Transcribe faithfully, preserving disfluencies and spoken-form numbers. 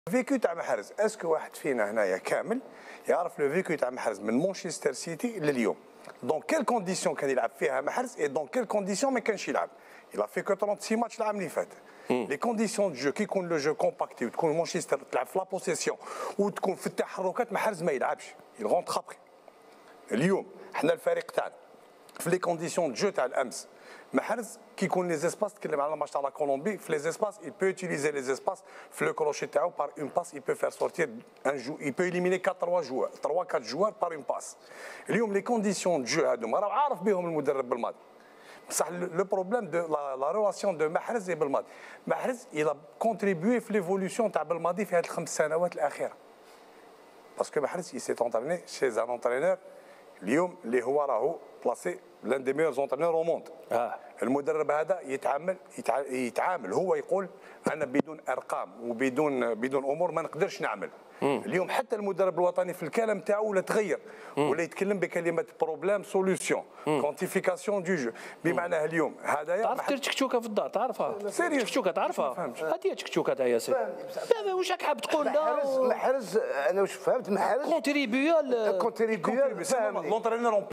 الفيكو تاع محرز اسكو واحد فينا هنايا كامل يعرف لو فيكو تاع محرز من مانشستر سيتي لليوم دون كيل كونديسيون كان يلعب فيها محرز اي دون كيل كونديسيون ما كانش يلعب يلا في كو ثلاثة وثلاثين ماتش العام اللي فات لي كونديسيون دو جو كي يكون لو جو كومباكتي وتكون مانشستر تلعب في لا بوسيسيون وتكون في التحركات محرز ما يلعبش يغونط ابخي اليوم حنا الفريق تاعنا في لي كونديسيون دو جو تاع الامس محرز كي يكون لي زيسباس تكلم على الماتش تاع لا كولومبي في لي زيسباس il peut utiliser les espaces في لو كروشي تاعو بار اون باس il peut faire sortir un jou il peut éliminer quatre trois joueurs trois quatre joueurs par une passe اليوم لي كونديسيون دو جو هادوما راه عارف بهم المدرب بالماضي بصح لو بروبليم دو لا ريلاسيون دو محرز بالماضي محرز il a contribué في ليفولوسيون تاع بالماضي في هذه الخمس سنوات الاخيره باسكو محرز il s'est entraîné chez un entraîneur اليوم اللي هو راهو بلاسي لان دي ميور زونترينور او موند آه. المدرب هذا يتعامل يتعامل هو يقول انا بدون ارقام وبدون بدون امور ما نقدرش نعمل مم. اليوم حتى المدرب الوطني في الكلام تاعو ولا تغير مم. ولا يتكلم بكلمه بروبليم سوليوشن كونتيفيكاسيون دو جو بمعنى اليوم هذايا تعرف دير تشكشوكه في الدار تعرفها سيريو تشكشوكه تعرفها هذه تشكشوكه تاع ياسر لا واش راك حاب تقول محرز محرز انا واش فهمت محرز كونتريبيو كونتريبيو لونترينور